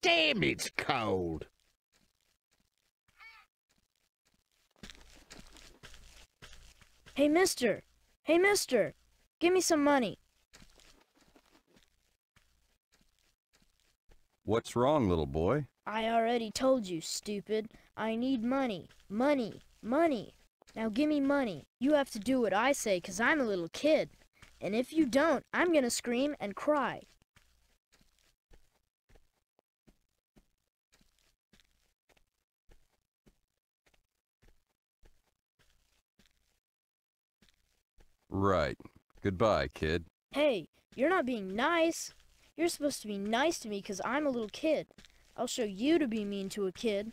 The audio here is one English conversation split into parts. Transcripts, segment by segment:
Damn, it's cold. Hey, mister! Hey, mister! Give me some money. What's wrong, little boy? I already told you, stupid. I need money. Money. Money. Now give me money. You have to do what I say, 'cause I'm a little kid. And if you don't, I'm gonna scream and cry. Right. Goodbye, kid. Hey, you're not being nice. You're supposed to be nice to me 'cause I'm a little kid. I'll show you to be mean to a kid.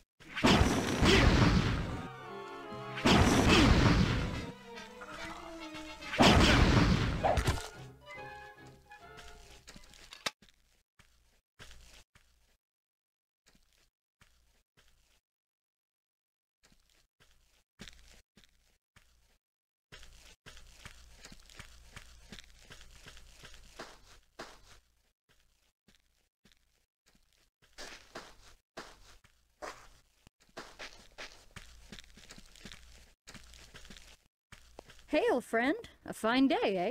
Hail, friend. A fine day, eh?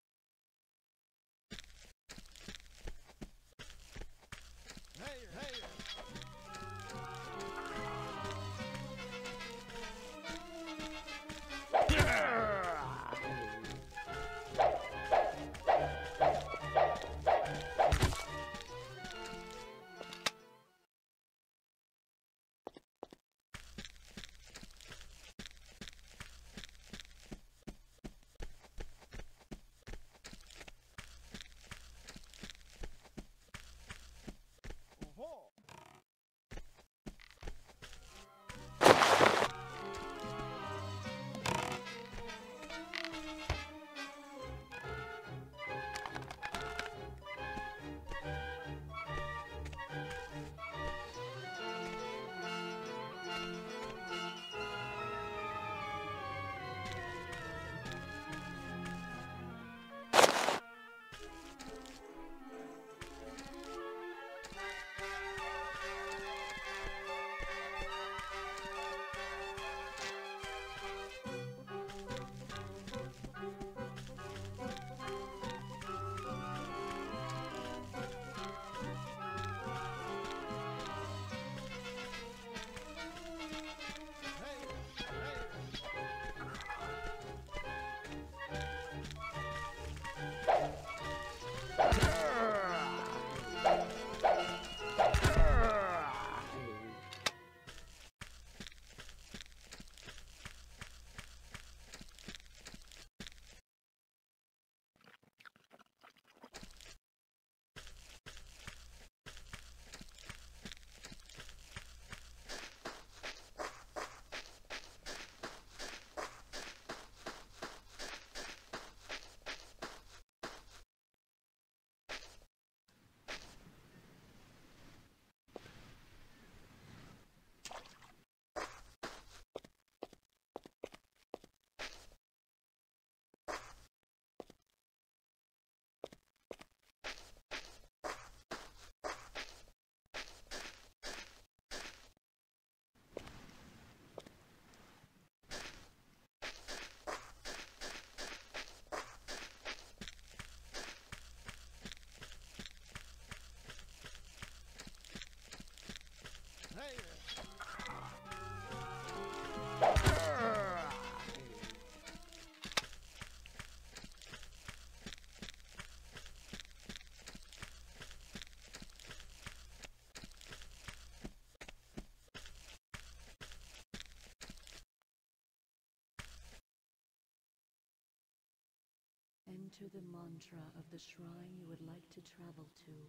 Enter the mantra of the shrine you would like to travel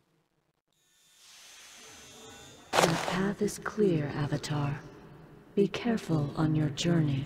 to. The path is clear, Avatar. Be careful on your journey.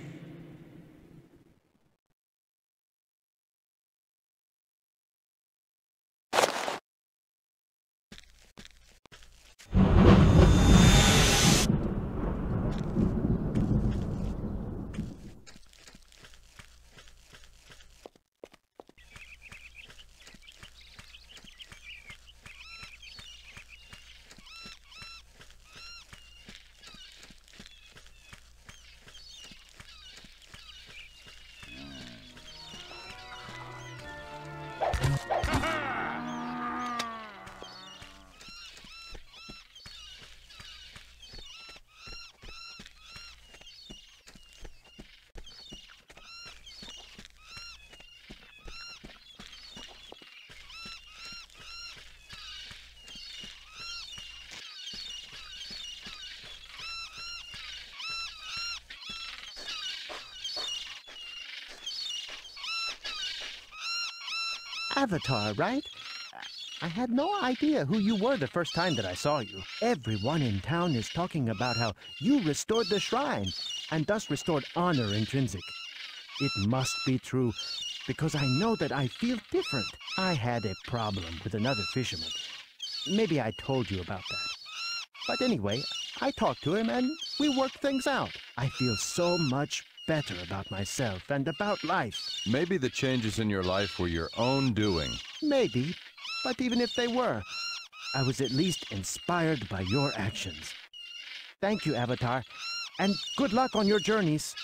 Avatar, right? I had no idea who you were the first time that I saw you. Everyone in town is talking about how you restored the shrine, and thus restored honor in Trinsic. It must be true, because I know that I feel different. I had a problem with another fisherman. Maybe I told you about that. But anyway, I talked to him and we worked things out. I feel so much better about myself and about life. Maybe the changes in your life were your own doing. Maybe, but even if they were, I was at least inspired by your actions. Thank you, Avatar, and good luck on your journeys.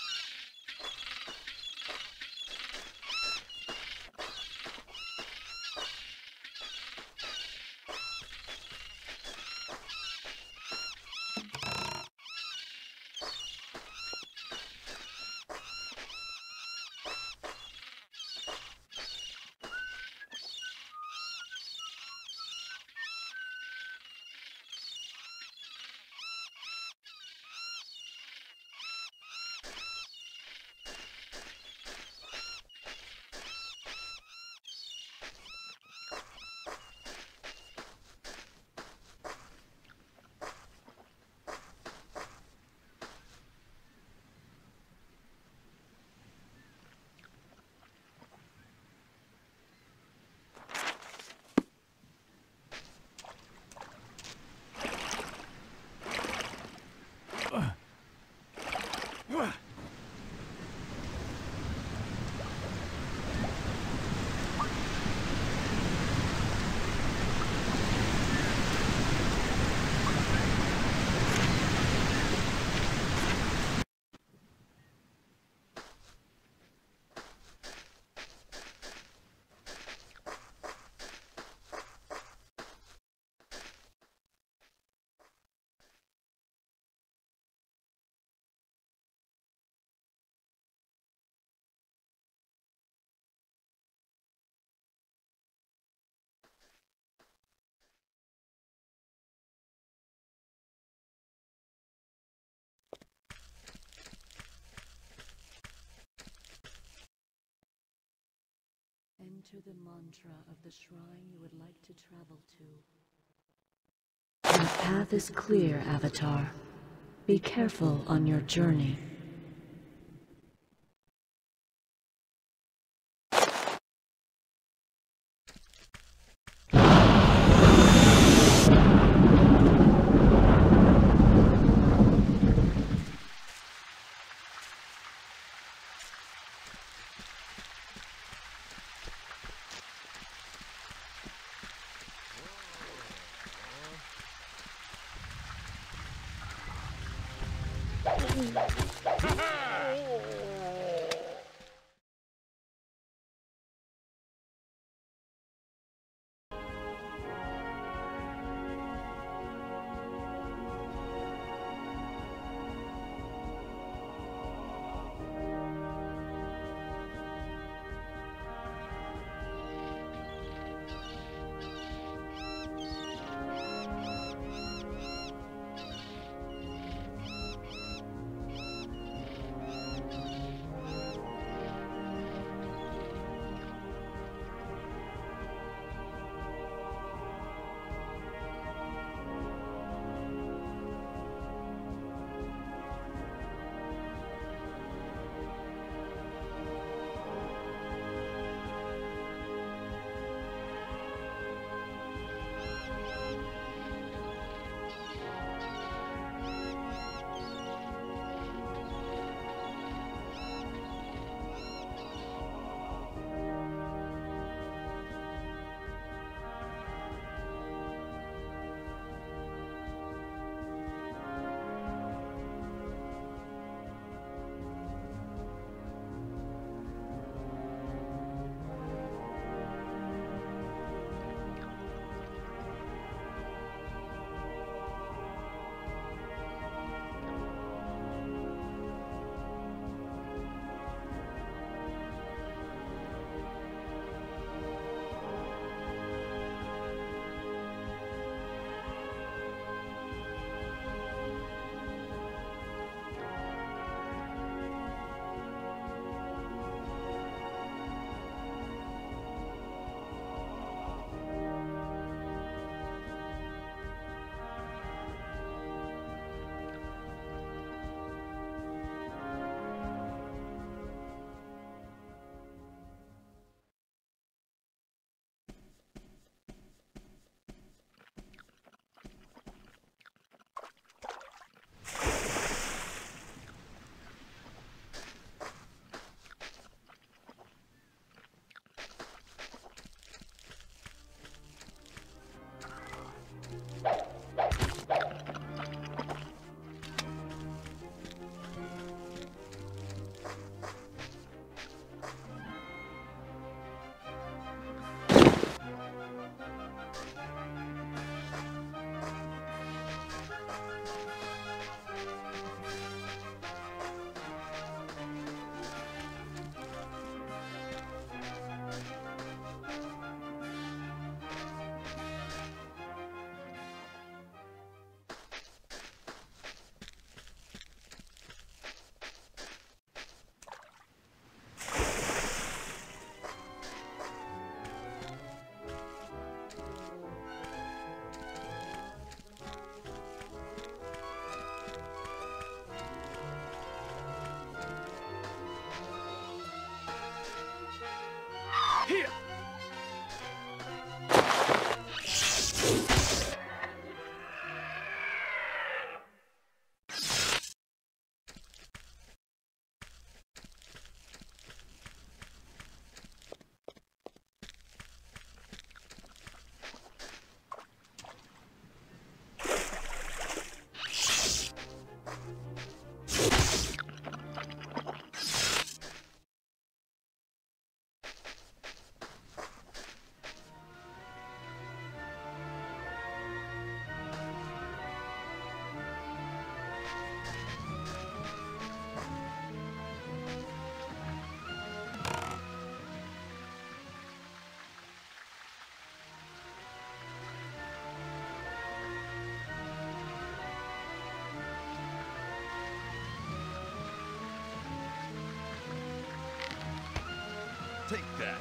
Enter the mantra of the shrine you would like to travel to. Your path is clear, Avatar. Be careful on your journey. Take that.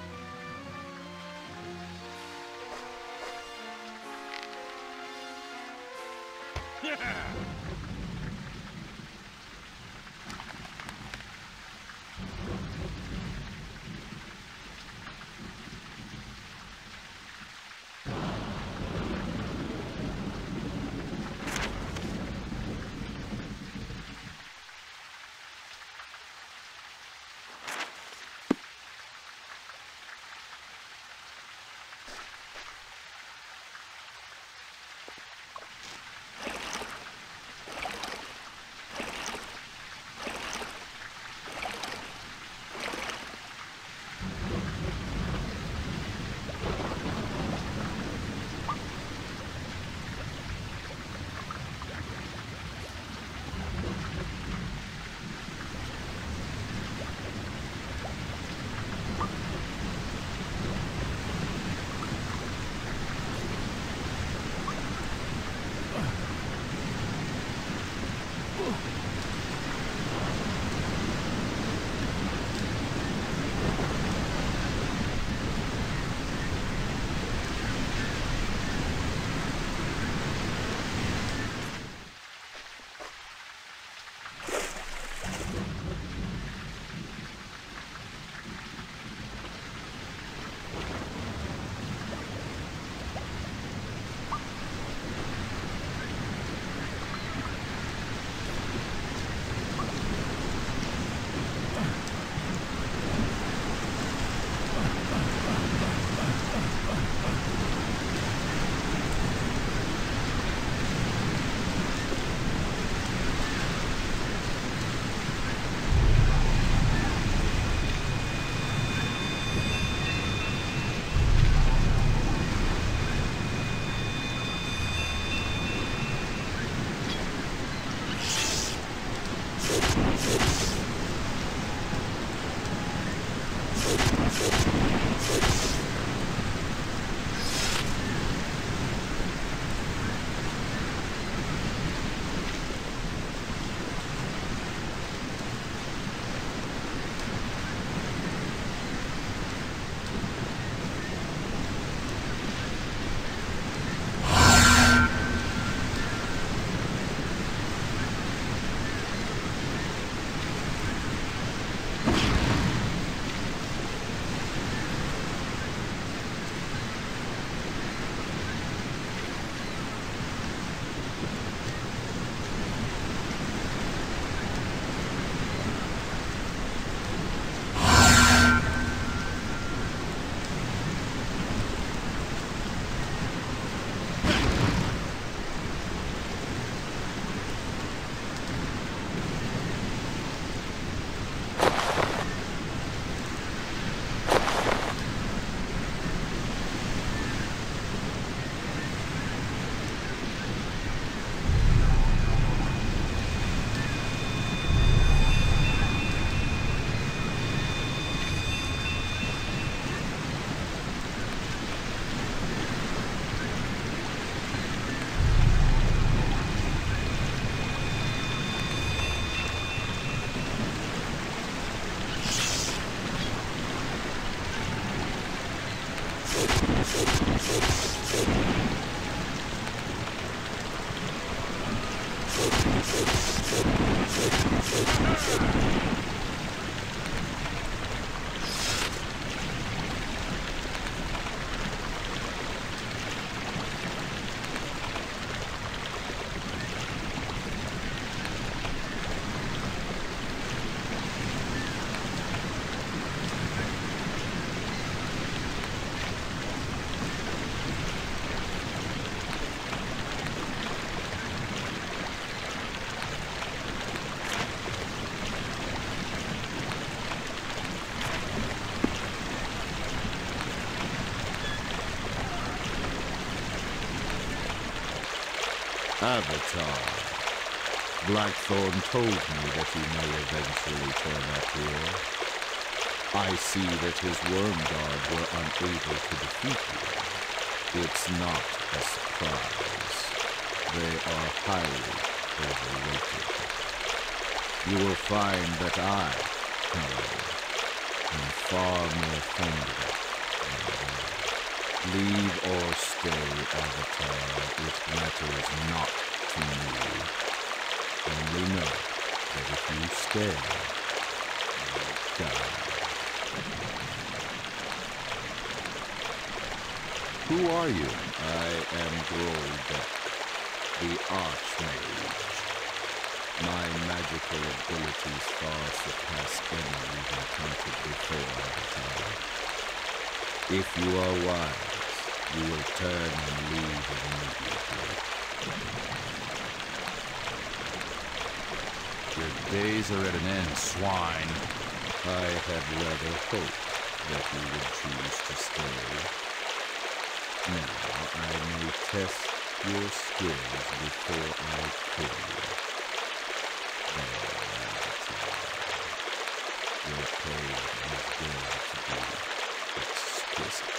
Avatar. Blackthorn told me that you may eventually turn up here. I see that his worm guard were unable to defeat you. It's not a surprise. They are highly overrated. You will find that I, however, and far more formidable. Leave or stay, Avatar, it matters not to me. Only know that if you stay, you die. Who are you? I am Grolbeck, the Archmage. My magical abilities far surpass any you've encountered before, Avatar. If you are wise, you will turn and leave immediately. Your days are at an end, swine. I had rather hoped that you would choose to stay. Now I may test your skills before I kill you. There, Avatar. Your pain is going to be exquisite.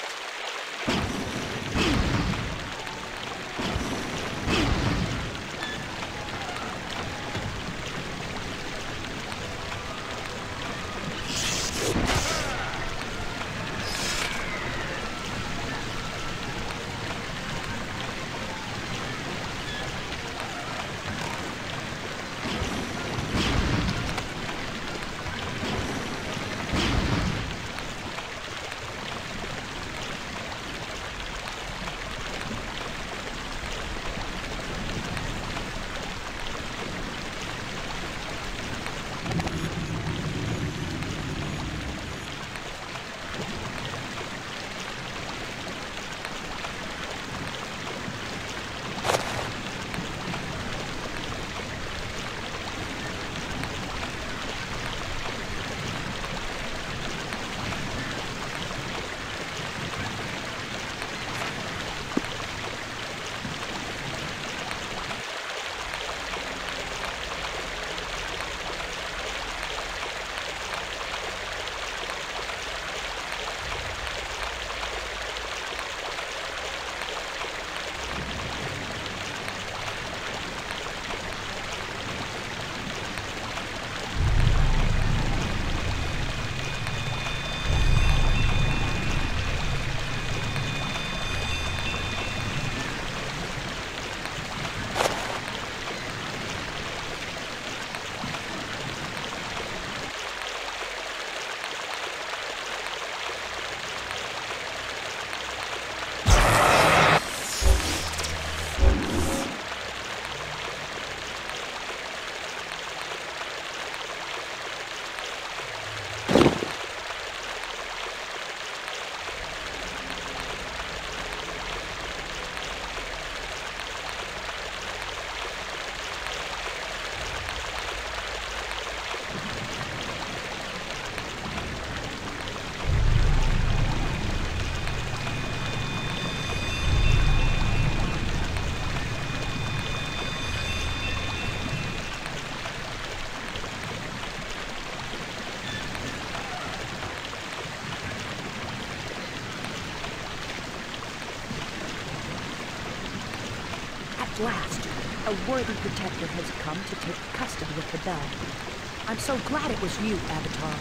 At last, a worthy protector has come to take custody of the bell. I'm so glad it was you, Avatar.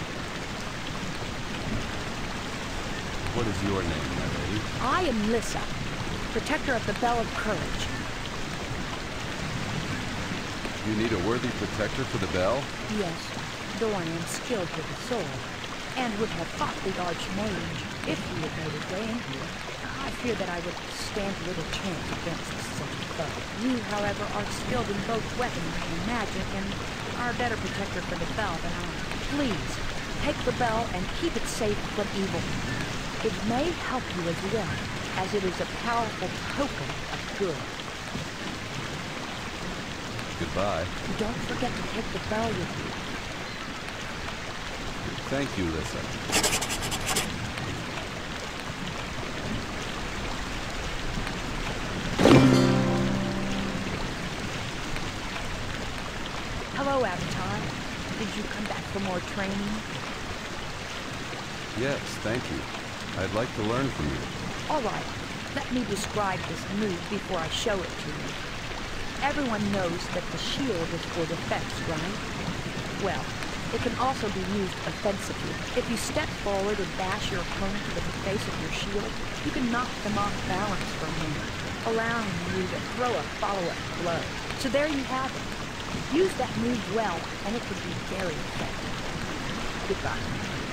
What is your name, my lady? I am Lissa, protector of the Bell of Courage. You need a worthy protector for the bell? Yes, though I am skilled with the sword, and would have fought the Archmage if he had made his way in here. I fear that I would stand little chance against such a foe. You, however, are skilled in both weaponry and magic, and are a better protector for the bell than I. Please, take the bell and keep it safe from evil. It may help you as well, as it is a powerful token of good. Goodbye. Don't forget to take the bell with you. Thank you, Lissa. Hello, Avatar. Did you come back for more training? Yes, thank you. I'd like to learn from you. All right. Let me describe this move before I show it to you. Everyone knows that the shield is for defense, right? Well, It can also be used offensively. If you step forward and bash your opponent with the face of your shield, you can knock them off balance for a moment, allowing you to throw a follow-up blow. So there you have it. Use that move well, and it could be very effective. Goodbye.